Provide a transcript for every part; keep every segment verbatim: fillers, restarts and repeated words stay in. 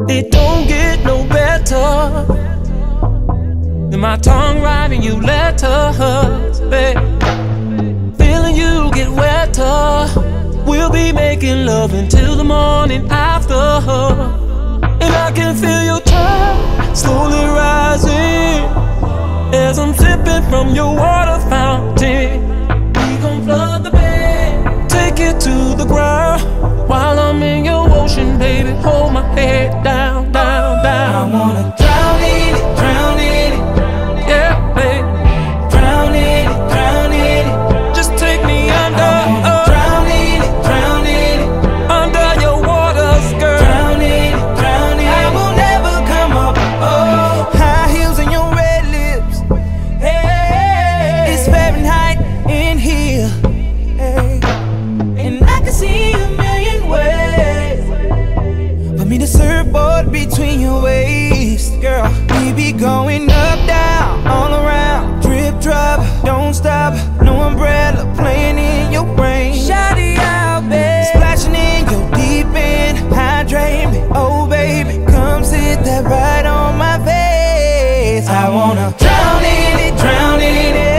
It don't get no better than my tongue writing you letters, babe. Feeling you get wetter. We'll be making love until the morning after. And I can feel your tide slowly rising as I'm sipping from your water fountain. We gon' flood the bed, take it to the ground while I'm in your ocean, baby. Hold my head down, down, down. I wanna drown in it, drown in it. Yeah, baby. Drown in it, drown in it. Just take me under. I wanna uh, drown in it, drown in it. Under your water skirt. Drown in it, drown in it. I will never come up. Oh, high heels and your red lips. Hey, it's Fahrenheit in here. Hey, and I can see a million ways for me to surfboard between your waist, girl. We be going up, down, all around. Drip, drop, don't stop. No umbrella playing in your brain. Shout it out, babe. Splashing in your deep end. Hydrate me, oh baby. Come sit that right on my face. I wanna drown in it, drown in it.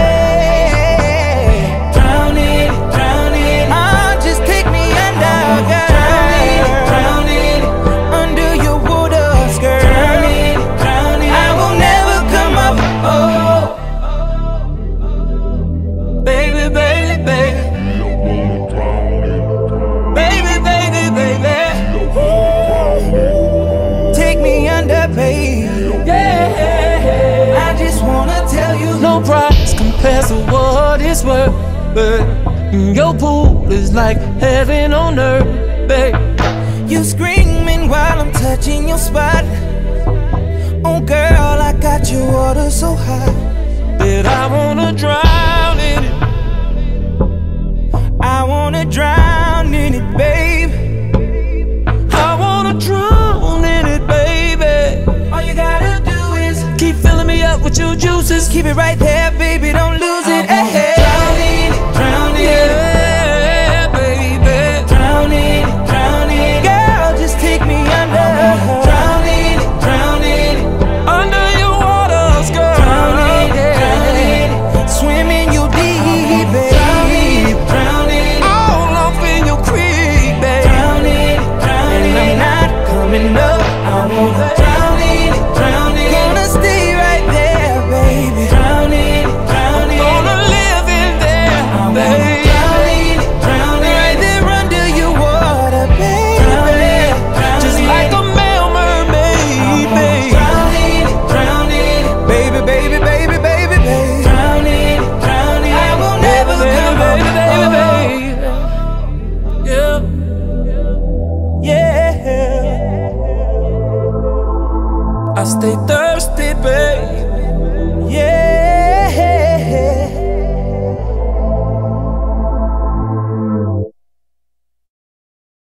Drown in it, drown in it. Oh, just take me under, girl. Drown in it, drown in it. Under your water skirt. Drown in it, drown in it. I will never come up. Oh, Baby, baby, baby. Baby, baby, baby. take me under, babe. Yeah. I just wanna tell you. No price compares to what it's worth, babe. Your pool is like heaven on earth, babe. You screaming while I'm touching your spot. Oh girl, I got your water so hot That I wanna drown in it. I wanna drown in it, babe. I wanna drown in it, baby. All you gotta do is Keep filling me up with your juices. keep it right there, baby, don't lose it. I wanna Hey, drown in it, drown in it. Yeah, baby. Drown in it, drown in it. Girl, just take me under. Drown in it, drown in it. Under your water skirt. Drown in it, drown in it. Swim in you deep, babe. Drown in it, drown in it. All off in your creek, baby. Drown in it, drown in it. And I'm not coming up. I wanna drown in it, drown in it. Gonna stay right there, baby. Drown in it, drown in it. Gonna live in there, I wanna baby. drown in it, drown in it. Right there under your water, baby. Drown in it, drown Just in like it. a male mermaid, baby. Drown in it, drown in it. Baby, baby, baby, baby, baby. Drown in it, drown in it. I will never come up. Baby, baby, baby. Yeah. Yeah. I stay thirsty, baby. Yeah.